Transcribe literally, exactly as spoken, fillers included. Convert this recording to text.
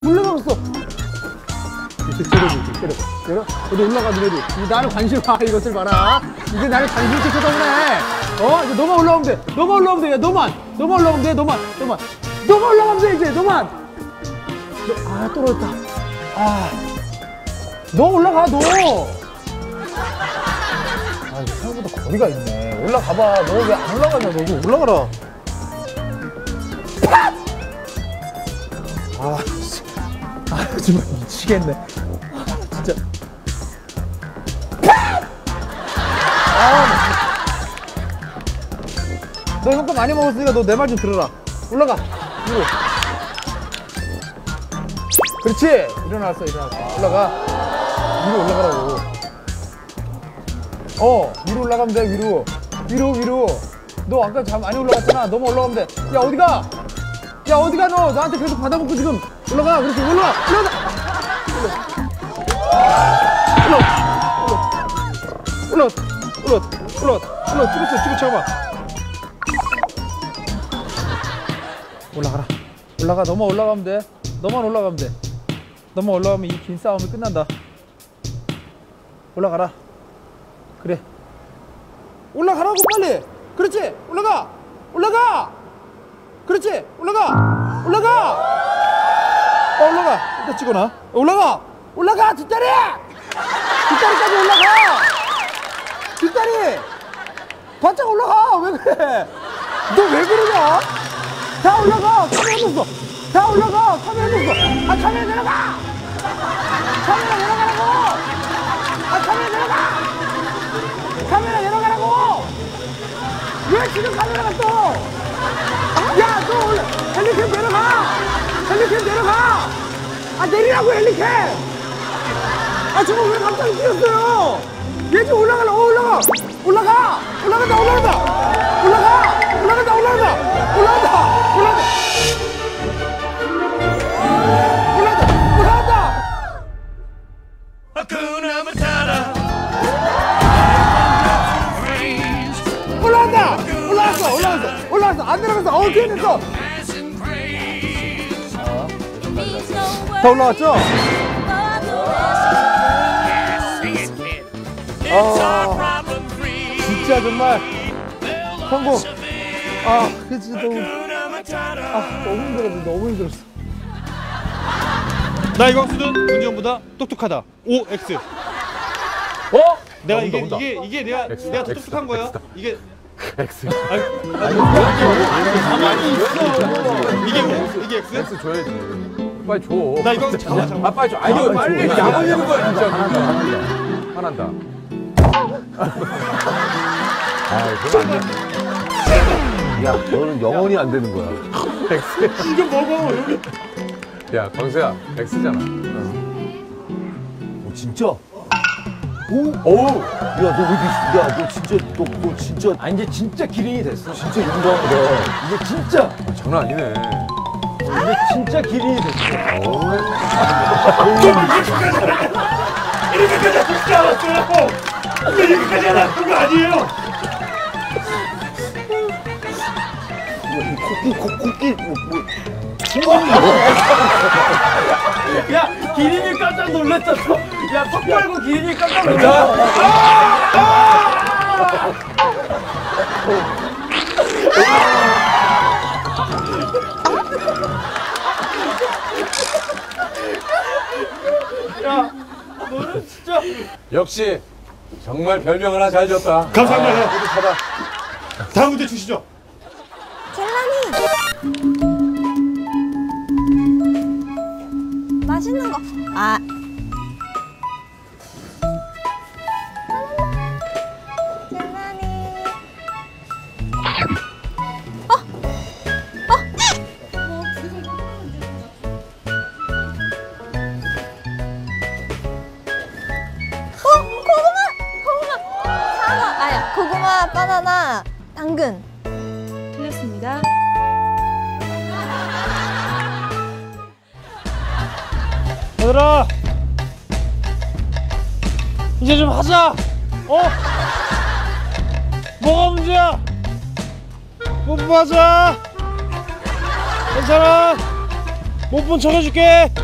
올라가봤어. 때려줘, 때려. 때려? 어디 올라가, 너네들. 나를 관심 봐, 이것을 봐라. 이제 나를 관심 있게 쳐다보네. 어? 이제 너만 올라오면 돼. 너만 올라오면 돼. 야, 너만. 너만 올라오면 돼. 너만. 너만. 너만 올라가면 돼, 이제. 너만. 너, 아, 떨어졌다. 아. 너 올라가, 너. 아, 생각보다 거리가 있네. 올라가봐. 너 왜 안 올라가냐, 너도. 올라가라. 아, 아, 정말 미치겠네. 진짜. 아, 너 형 거 많이 먹었으니까 너 내 말 좀 들어라. 올라가. 위로. 그렇지. 일어났어, 일어났어. 올라가. 위로 올라가라고. 어, 위로 올라가면 돼, 위로. 위로, 위로. 너 아까 잠 많이 올라갔잖아. 너만 올라가면 돼. 야, 어디가? 야, 어디가 너? 나한테 계속 받아먹고 지금. 올라가. 그렇지. 올라가. 올라가. 올라가. 올라가. 올라가. 올라가. 올라가. 찍었어. 찍어 쳐봐. 올라가라. 올라가. 너만 올라가면 돼. 너만 올라가면 돼. 너만 올라가면 이 긴 싸움이 끝난다. 올라가라. 그래. 올라가라고 빨리. 그렇지. 올라가. 올라가. 그렇지. 올라가. 올라가. 어, 올라가. 일단 찍어놔. 올라가. 올라가. 뒷다리. 뒷다리까지 올라가. 뒷다리. 바짝 올라가. 왜 그래? 너 왜 그러냐? 다 올라가. 카메라 줬어. 다 올라가. 카메라 줬어. 아, 카메라 내려가. 카메라 내려가라고. 아, 카메라 내려가. 카메라 내려가라고. 왜 지금 카메라가 또? 야, 너 올라. 헬리캠 내려가. 헬리캠 내려가. 아, 내리라고 헬리캠. 아, 저거 왜 갑자기 뛰었어요? 얘 지금 올라가라. 어, 올라가. 올라가. 올라간다. 올라간다. 올라가. 올라간다. 올라간다. 올라간다. 올라간다. 올라간다. 올라간다. 하쿠나 마타나. 올라간다. 올라갔어. 올라갔어. 올라갔어. 안 내려갔어. 어, 뒤에 됐어. 다 올라왔죠? 아, 진짜 정말 성공. 아, 그 진짜 너무, 아, 너무 힘들었어. 너무 힘들었어. 나 이광수는 문지영보다 똑똑하다. 오 엑스. 어? 내가 온다, 이게 온다. 이게 이게 내가 X, 내가 더 X, 똑똑한 거야. X다. 이게 X. 아니, 아니, 가만히 있어. 이게 뭐? 이게 X? X 줘야지. 빨리 줘. 나 이거 잠깐만 잠깐만. 아, 빨리 줘. 아니, 빨리 야무지는 거야, 진짜. 화난다. 화난다. 아, 그건 안 돼. 야, 너는 영원히 안 되는 거야. X. 이거 먹어. 여기. 야, 광수야, X잖아. 오, 진짜? 오, 오, 야, 너 왜 이렇게, 야, 너 진짜, 너, 너 진짜. 아, 이제 진짜 기린이 됐어. 진짜 인정하다. 이제 진짜. 아, 장난 아니네. 이제 진짜 기린이 됐어. 오. 이렇게까지 아프지 않았어요. 이렇게까지 아픈 거 아니에요. 코끼, 코, 코끼, 뭐, 뭐. 야, 기린이 깜짝 놀랐었어. 야, 턱 빨고 기린이 깜짝 놀랐어. 야, 너는 진짜. 역시 정말 별명 하나 잘 줬다. 감사합니다. 아, 뿌듯하다. 다음 문제 주시죠. 젤라니. 맛있는 거. 아. 젤라니. 어? 어? 어? 고구마! 고구마! 사과! 아야, 고구마, 바나나, 당근. 틀렸습니다. 얘들아, 이제 좀 하자. 어? 뭐가 문제야? 못 맞아. 괜찮아. 못 본 척 해줄게.